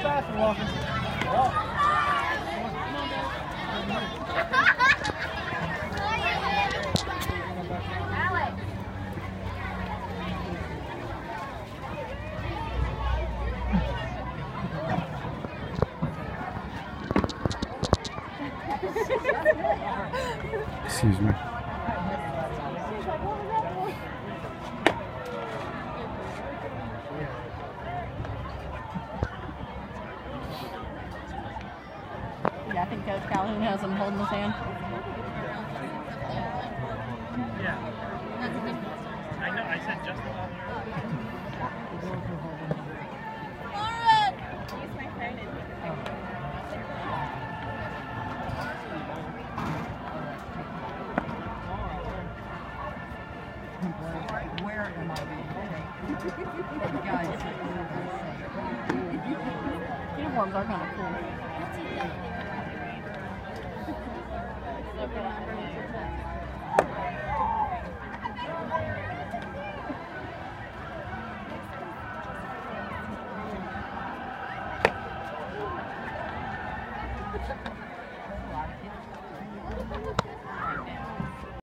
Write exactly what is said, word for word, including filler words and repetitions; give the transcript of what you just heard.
faster, Walker. Oh. Excuse me. Yeah, I think Coach Calhoun has him holding his hand. Yeah. I know, I said just about Where am I being paid? Guys, uniforms are kind of cool.